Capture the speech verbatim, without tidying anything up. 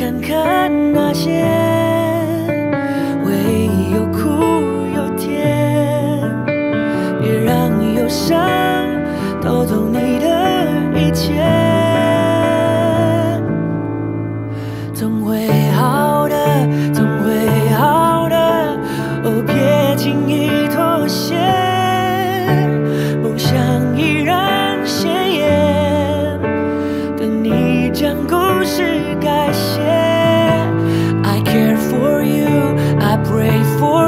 看看那些回忆，有苦有甜，别让忧伤偷走你的一切。总会好的，总会好的，哦，别轻易妥协，梦想依然鲜艳，等你将故事改写。I care for you, I pray for